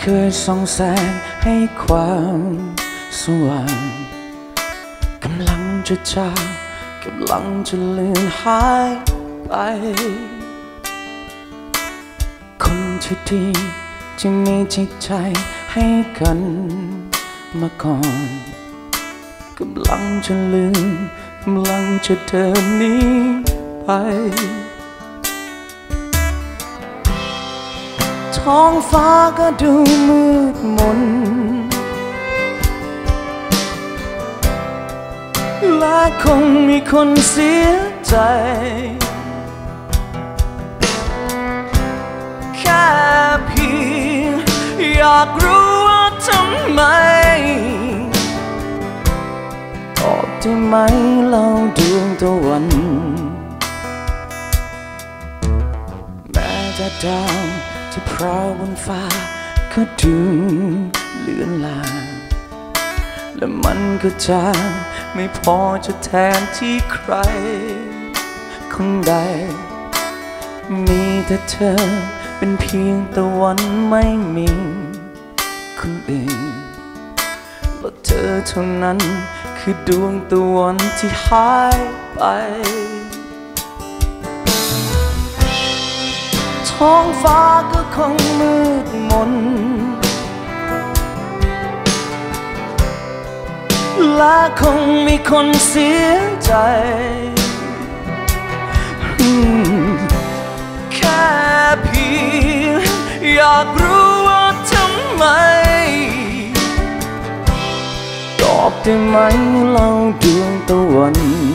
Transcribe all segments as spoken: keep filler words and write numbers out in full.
ยส่องแสงให้ความสว่างกำลังจะจางกำลังจะเลือนหายไปคนที่ดีจะมีจิตใจให้กันมาก่อนกำลังจะลืมกำลังจะเดินหนีไปท้องฟ้าก็ดูมืดมนและคงมีคนเสียใจแค่เพียงอยากรู้ว่าทำไมตอบได้ไหมเล่าดวงตะวันแม้แต่ดาวที่พราวบนฟ้าก็ดูเลือนลางและมันก็จางไม่พอจะแทนที่ใครคนใดมีแต่เธอเป็นเพียงตะวันไม่มีคนอื่นและเธอเท่านั้นคือดวงตะวันที่หายไปท้องฟ้าก็คงมืดมนและคงมีคนเสียใจแค่เพียงอยากรู้ว่าทำไมตอบได้ไหมเล่าดวงตะวัน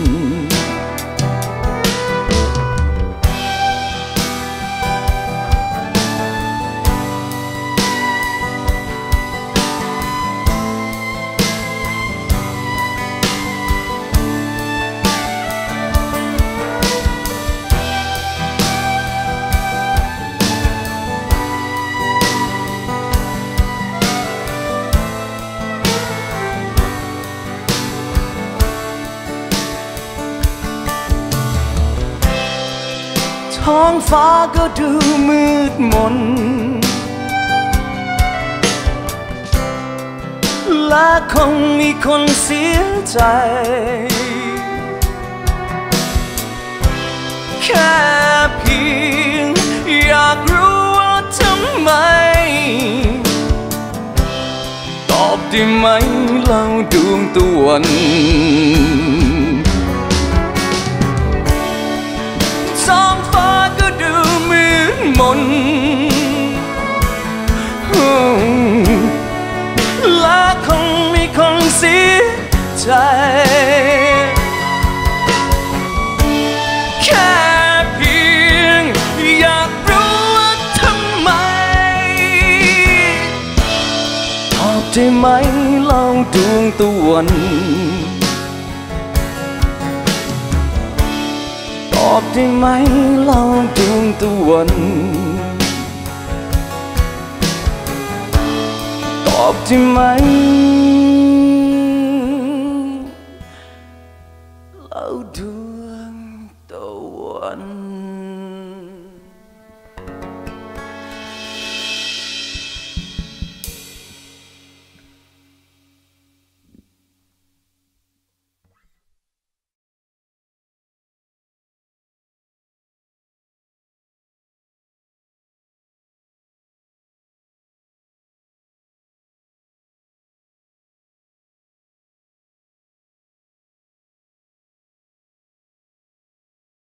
ท้องฟ้าก็ดูมืดมนและคงมีคนเสียใจแค่เพียงอยากรู้ว่าทำไมตอบได้ไหมเล่าดวงตะวันท้องฟ้าก็ดูมืดมนและคงมีคนเสียใจแค่เพียงอยากรู้ว่าทำไมตอบได้ไหมเล่าดวงตะวันตอบได้ไหมเล่าดวงตะวันตอบได้ไหม